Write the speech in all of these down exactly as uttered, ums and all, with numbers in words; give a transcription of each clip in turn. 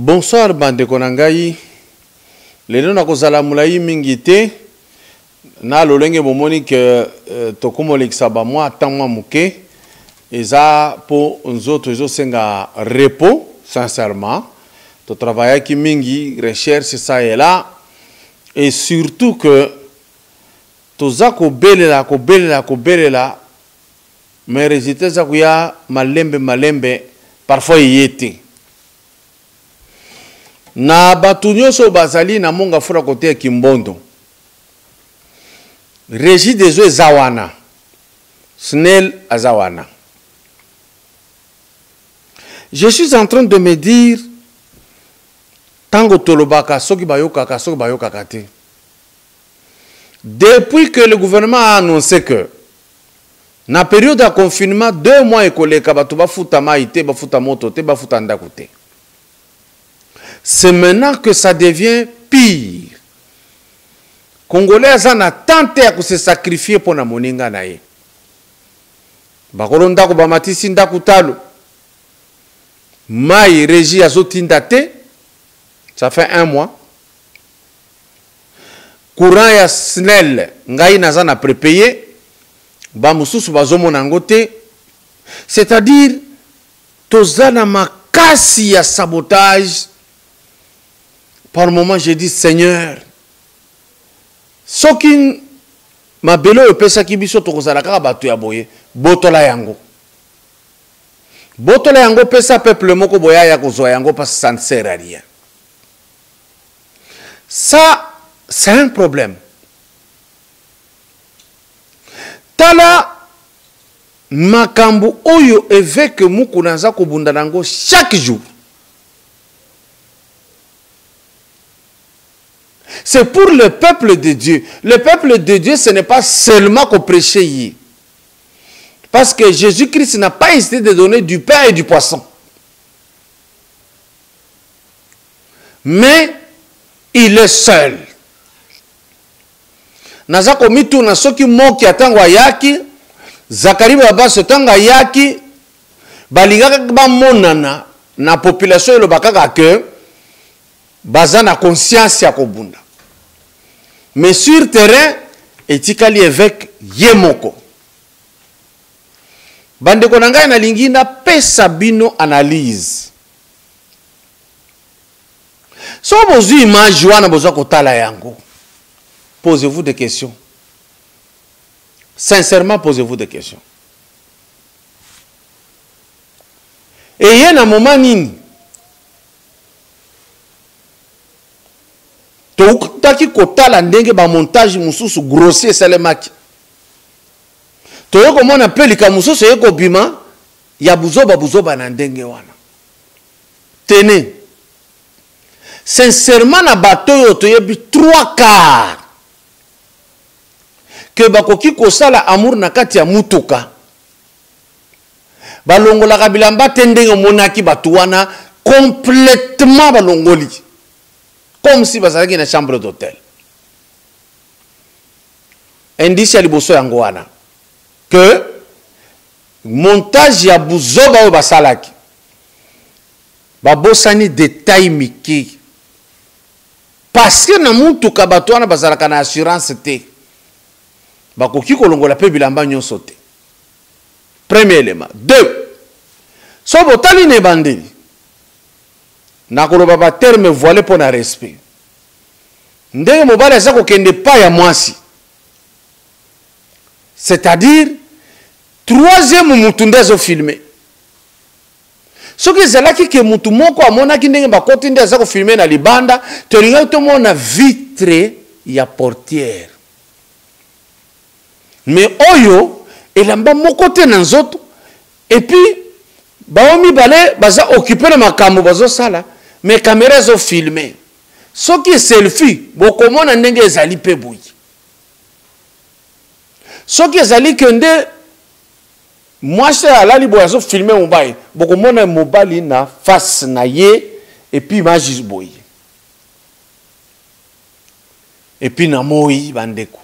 Bonsoir bande konangai. Lelo na kozala mulai mingi te. Na lolenge bomoni ke uh, tokomo lekisaba mwa tamwa muke. Eza po nzoto ezo senga repos sincèrement. To travailler ki mingi recherche ça et là et surtout que toza ko belela ko belela ko belela mais résultat za kuya malembe malembe parfois yete. Na batu nyonso bazali na monga fura kote ya Kimbondo. Régie des eaux Zawana. Snell Azawana. Je suis en train de me dire tango tolobaka soki bayoka ka soki bayoka kate. Depuis que le gouvernement a annoncé que na période de confinement deux mois ekoleka batu bafuta maite bafuta moto te bafuta ndako te. C'est maintenant que ça devient pire. Congolais en a tenté à se sacrifier pour na moninga na ye. Bakolo ndako bamatisi ndako talo. Mai régie azotinda te. Ça fait un mois. Courant ya Snell ngai naza na prépayé. Ba mususu bazomona ngote. C'est-à-dire tozana makasi ya sabotage. Par moment, je dis, Seigneur, sokin ma belo e pesa ki biso to kozala kaka batu ya boye, botola yango. Botola yango pesa peuple moko boya ya kozwa yango parce que ça ne sert à rien. Ça, c'est un problème. Tala makambu oyo évêque muku naza kobunda nango chaque jour. C'est pour le peuple de Dieu. Le peuple de Dieu, ce n'est pas seulement qu'on prêchait. Parce que Jésus-Christ n'a pas hésité de donner du pain et du poisson. Mais il est seul. Naza komi tu na soki moki atangwa yaki, Zakari baba sotanga yaki, balingaka ba monana na population le bakaka que baza na conscience ya kobunda. Mais sur terrain, etikali évêque yemoko. Bande konanga na lingina pesa bino analyse. So bozu image wana bozo kotala yango. Posez-vous des questions. Sincèrement, posez-vous des questions. Et il y a un moment nini taki kotala ndenge ba montage mususu grossier salemaki. Toyo komona pelika mususu yeko bima ya buzoba buzoba na ndenge wana. Tenez. Sincèrement na bato yo toyebi trois quarts que bakoki kosala amour na kati ya mutuka. Balongola kabilamba tendenge monaki batu wana complètement balongoli. Comme si vous aviez une chambre d'hôtel. Indice à liboso yangoana. Que montage ya buzoba ou basalaki. Babosani détail miki. Parce que na muntu kabatoana bazalaka na assurance te. Bakoki kolongola pe bilamba nyonso te. Premier élément. Deux. So botali ne bandeli. Nakoloba ba terme voilé pour na respect. Ndenge mobala za ko kende pa ya mwasi. C'est-à-dire troisième mutu ndezo filmer. Soki zalaki ke mutu moko amona ki ndenge ba koti ndezo ko filmer na libanda, to linga to mona vitre ya portière. Mais oyo elamba moko te na nzoto et puis baomi balé baza occuper na makambo bazo sala. Mais caméra zo filmé. Ce qui est selfie, beaucoup de gens n'ont pas pe bouy. Ce qui est zali kende, moi je suis allé zo filmer mon bail. Beaucoup de gens n'ont mobile na face na ye et puis image boy. Et puis na moi bandeko.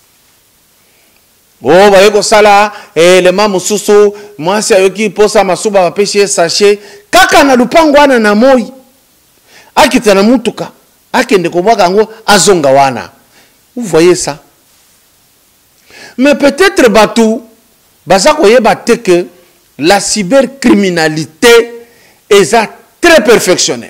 Oh ba yeko sala eh le mamu susu, moi c'est ayoki posa masuba ba pêcher sachet kaka na lupango wana na moi. akita na mutuka akende kobwaka yango azonga wana. Vous voyez ça? Mais peut-être batou baza koyeba te que la cybercriminalité est très perfectionnée.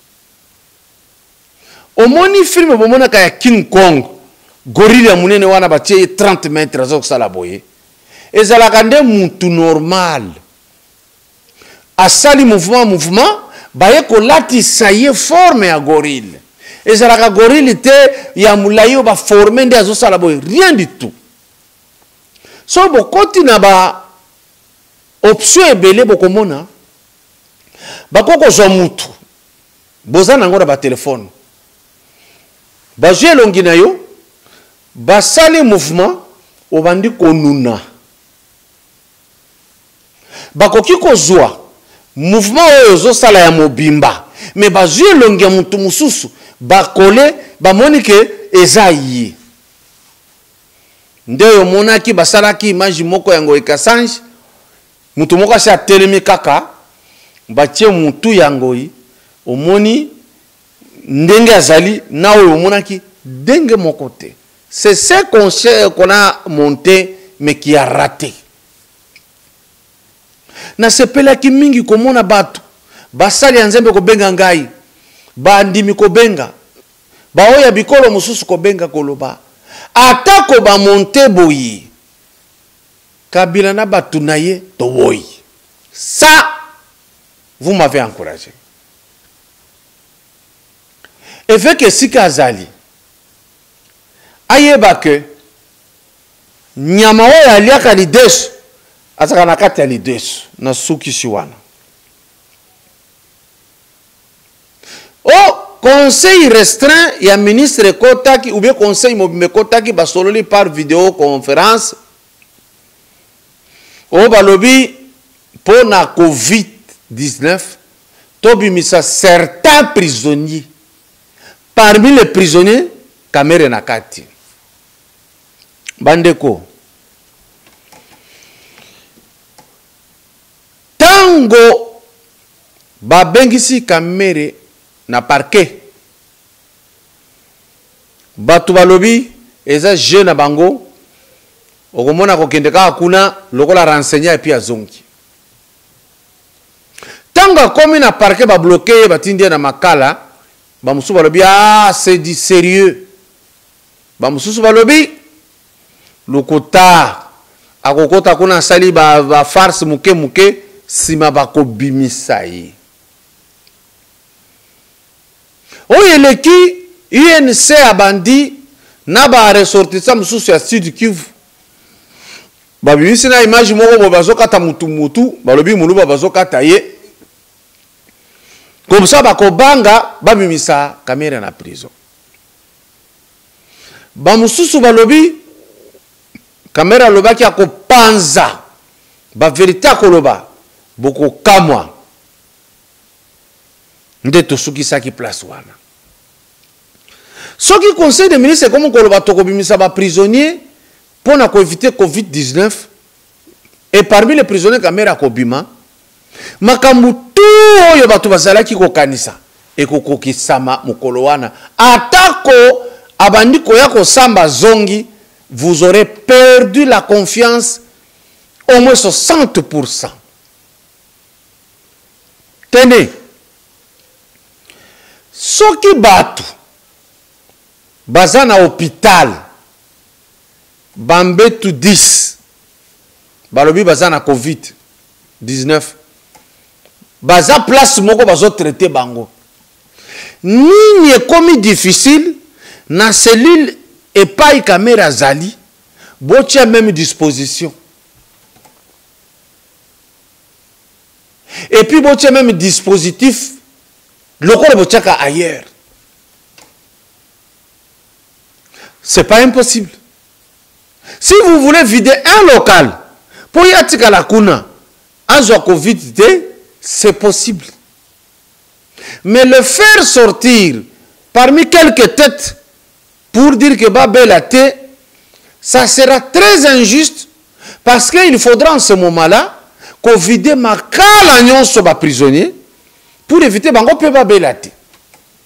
Au moni film bomona ka ya King Kong, gorille ya munene wana batie trente mètres azo sala boye. Ezalaka nde mutu normal. Asali mouvement mouvement baye ko lati saye forme ya gorille. Ezalaka gorille te ya mulayo ba forme nde azo sala boye, rien du tout. So bokoti na ba option ebele bokomona bakoko zo mutu boza nango na ba téléphone baje longi na yo basali mouvement obandi konuna bakoki kozwa mouvement oyo zo sala ya mobimba mais baje longi ya mutu mususu bakole bamoni ke eza yi nde yo monaki basalaki image moko yango ekasange mutu moko asi atelemi kaka batie mutu yango yi omoni ndenge azali na oyo omonaki ndenge moko te. C'est ce qu'on qu'on a monté mais qui a raté. Na sepelaki mingi komona batu basali ya nzembe kobenga ngai bandimi kobenga baoya bikolo mususu kobenga koloba atako ba monte boyi Kabila na batu na ye to boyi. Ça vous m'avez encouragé. Et fait que si kazali ayeba ke nyama oyo aliaka lidesu azaka na kati ya lidesu na suki siwana. Oh, conseil restreint ya ministre Kotaki ou bien conseil mobimbe Kotaki basololi par vidéoconférence o balobi pour na COVID dix-neuf tobimisa certains prisonniers. Parmi les prisonniers kamere na kati bandeko tango babengisi kamere na parquet batu balobi eza jeune na bango okomona kokende kaka kuna lokola renseigner epi azongi tango akomi na parquet babloke batindi na makala bamusu balobi ah c'est du sérieux bamususu balobi lokota akokota kuna sali ba, ba farce muke muke sima bakobimisa ye oyo eleki U N C abandi na ba ressortissant mususu ya Sud Kivu babimisi na image moko bo bazokata mutu mutu balobi muluba bazokata ye comme ça bakobanga babimisa kamera na prison bamususu balobi kamera lobaki akopanza ba vérité akoloba boko kamwa nde tosukisaki place wana soki conseil des ministres comme koloba tokobimisa ba prisonnier pour na ko éviter COVID dix-neuf et parmi les prisonniers kamera kobima makambu tu oyo batu bazalaki kokanisa ekokokisama mukolo wana atako abandi koya kosamba zongi vous aurez perdu la confiance au moins soixante pour cent. Tenez, soki batu baza na hôpital bambetu dix balobi baza na COVID dix-neuf baza place moko bazo traiter bango nini ekomi difficile na cellule epai kamera zali botia même disposition et puis botia même dispositif lokolo botiaka ailleurs. C'est pas impossible. Si vous voulez vider un local pour y atika la kuna azwa COVID, c'est possible. Mais le faire sortir parmi quelques têtes pour dire que Babelate, ça sera très injuste parce qu'il faudra en ce moment-là qu'on vide ma calagnon sur les prisonniers pour éviter Bango pe Babelate.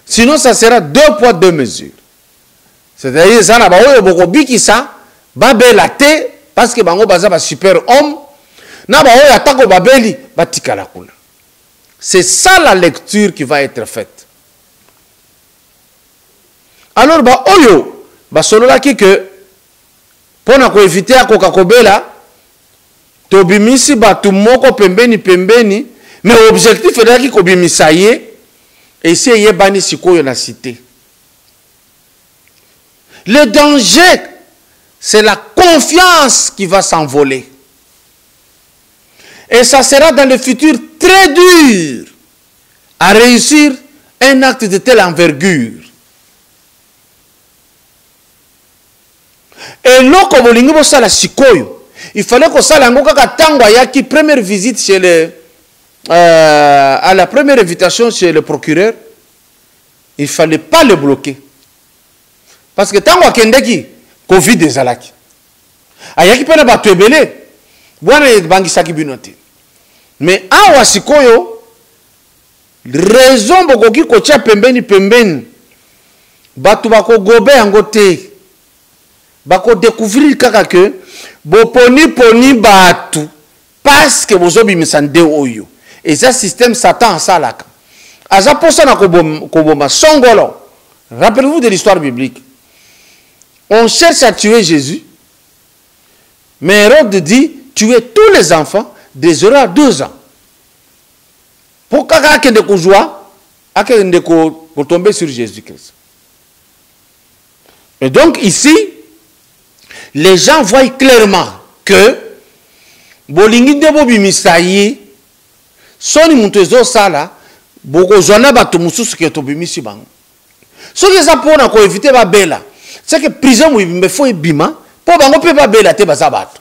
Sinon, ça sera deux poids, deux mesures. C'est-à-dire, ça n'a pas beaucoup biki ça, babé la té, parce que bango baza ba super homme, na ba oyo atako babeli, batika la kuna. C'est ça la lecture qui va être faite. Alors, ba oyo, ba solola ki que, pour na ko éviter à koka kobela, tobimisi batu moko pembeni pembeni, mais l'objectif est ki kobimisa ye, et ici ye bani sikoyo na cité. Le danger, c'est la confiance qui va s'envoler. Et ça sera dans le futur très dur à réussir un acte de telle envergure. Et loko bolingi bo sala sikoyo, il fallait que ça lango kaka tango yaki première visite chez le euh, à la première invitation chez le procureur, il fallait pas le bloquer. Parce que tango akendeki Covid ezalaki. Ayaki pena ba tebele. Bwana bangisaki binote. Mais awa sikoyo raison bokoki kocha pembeni pembeni. Batu bako gobe yango te. Bako découvrir kaka que bo poni poni batu parce que bozo bimisande oyo. Et ça système Satan salaka. Aza posa na koboma songolo. Rappelez-vous de l'histoire biblique. On cherche à tuer Jésus, mais Hérode dit tuer tous les enfants de zéro à deux ans. Pourquoi pour tomber sur Jésus-Christ? Et donc ici, les gens voient clairement que bolingi de bobi misayi soni muntezo sala boko zona batu mususu ke tobimisi bango. Ce qui est pour na éviter ba bela. C'est que prison il faut bima pour bango pe ba bela te bazabato.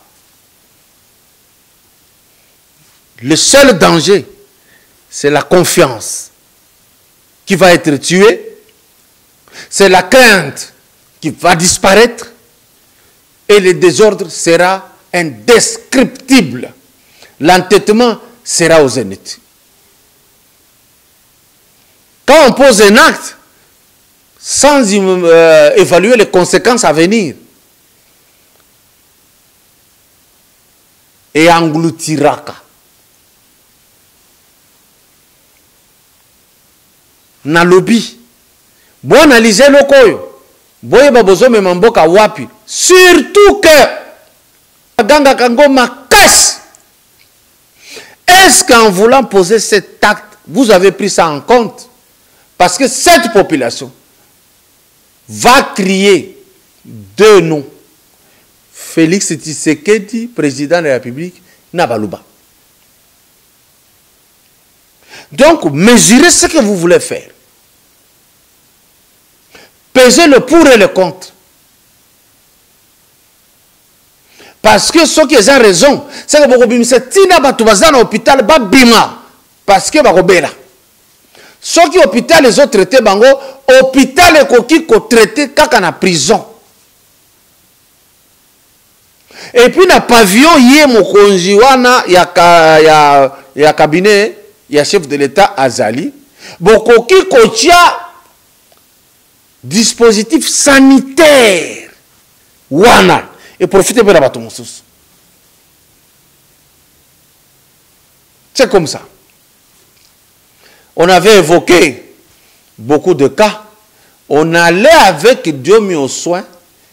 Le seul danger, c'est la confiance qui va être tuée, c'est la crainte qui va disparaître et le désordre sera indescriptible. L'entêtement sera au zénith. Quand on pose un acte sans euh, évaluer les conséquences à venir, et engloutiraka. Na lobby, bon analyser le koyo, boye babozo me mamboka wapi, surtout que ganga kango makas. Est-ce qu'en voulant poser cet acte, vous avez pris ça en compte? Parce que cette population va crier deux noms. Félix Tshisekedi, président de la République, Nabalouba. Donc, mesurez ce que vous voulez faire. Pesez le pour et le contre. Parce que ceux qui ont raison, c'est que vous avez tina batubazana hôpital babima parce que barobela. Ceux qui hôpital les autres traités bango hôpital et koki ko traité kaka na prison. Et puis na pavillon yé mokonzi wana ya ka, ya ya cabinet ya chef de l'État Azali bokoki kotia dispositif sanitaire wana et profitez de la bateau. C'est comme ça. On avait évoqué beaucoup de cas. On allait avec Dieu mis au soin.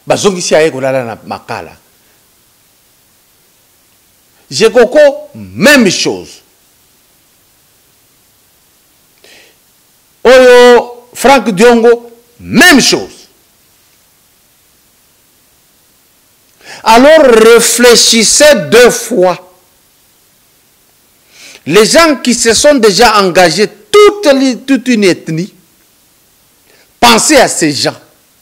J'ai coco, même chose. Oyo, Franck Diongo, même chose. Alors réfléchissez deux fois. Les gens qui se sont déjà engagés, toute, toute une ethnie, pensez à ces gens.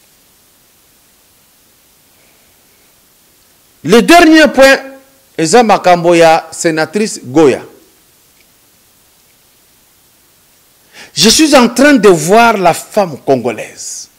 Le dernier point, Eza Makamboya, sénatrice Goya. Je suis en train de voir la femme congolaise.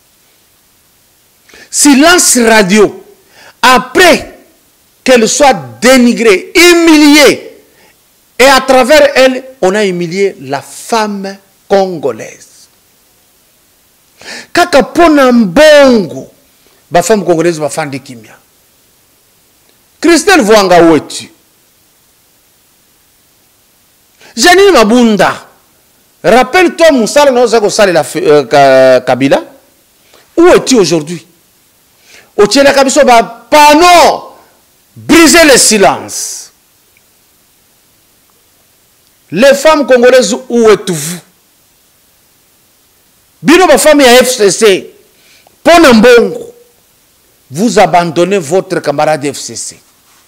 Silence radio. Après qu'elle soit dénigrée, humiliée, et à travers elle, on a humilié la femme congolaise. Kaka pona mbongo. Ba femme congolaise ba fandi kimia. Christelle Vwanga où es-tu? Janine Mabunda. Rappelle-toi Moussala Nozako Sale la euh, Kabila. Où es-tu aujourd'hui? Au Tchela Kabiso ba panneau. Briser le silence. Les femmes congolaises, où êtes-vous? Bino ba femme à F C C. Ponambongo. Vous abandonnez votre camarade F C C.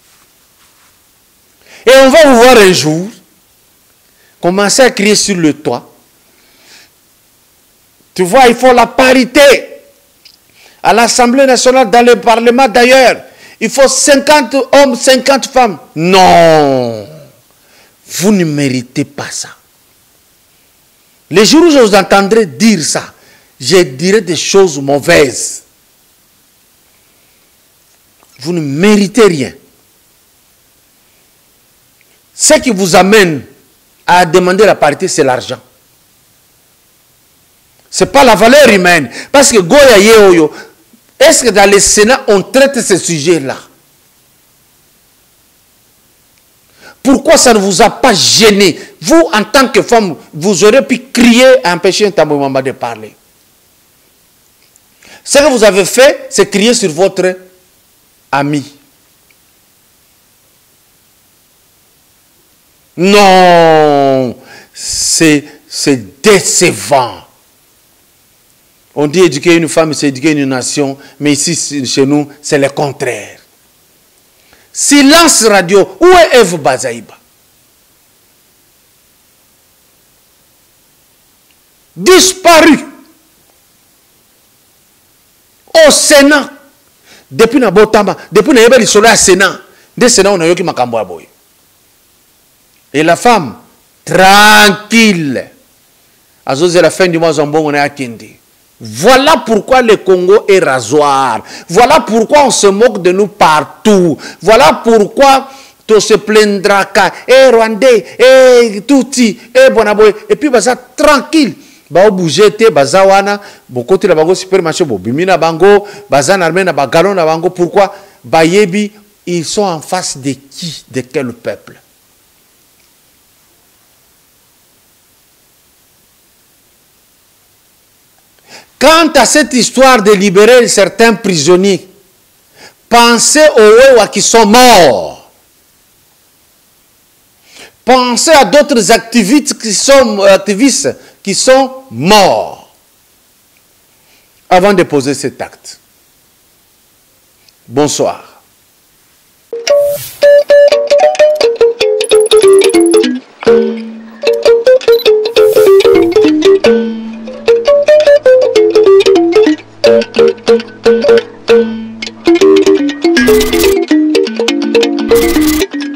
Et on va vous voir un jour commencer à crier sur le toit. Tu vois, il faut la parité. À l'Assemblée nationale, dans le Parlement d'ailleurs, il faut cinquante hommes, cinquante femmes. Non. Vous ne méritez pas ça. Les jours où je vous entendrai dire ça, je dirai des choses mauvaises. Vous ne méritez rien. Ce qui vous amène à demander la parité, c'est l'argent. Ce n'est pas la valeur humaine. Parce que Goya Yeoyo, est-ce que dans le Sénat, on traite ces sujets-là? Pourquoi ça ne vous a pas gêné? Vous, en tant que femme, vous aurez pu crier et empêcher un Tambour Mamba de parler. Ce que vous avez fait, c'est crier sur votre ami. Non, c'est décevant. On dit éduquer une femme, c'est éduquer une nation, mais ici, chez nous, c'est le contraire. Silence radio. Où est Eve Bazaïba? Disparu. Au Sénat. Depuis Nabotama, depuis Nabotama, il au Sénat. Des Sénat, on a eu qui m'a camboyé. Et la femme, tranquille. À la fin du mois, on est à Kindi. Voilà pourquoi le Congo est rasoir. Voilà pourquoi on se moque de nous partout. Voilà pourquoi tu se plaindras qu'à eh Rwandais, eh Touti, eh Bonaboy. Et puis, bah, ça tranquille. Bah, au bouger, bah, ça wana, beaucoup de la bango supermarché, bo bimina bango, bah, ça n'armé na bagalon na bango. Pourquoi? Bah, yebi, ils sont en face de qui? De quel peuple? Quant à cette histoire de libérer certains prisonniers, pensez aux Wewa qui sont morts. Pensez à d'autres activistes qui sont, activistes qui sont morts avant de poser cet acte. Bonsoir. Thank you.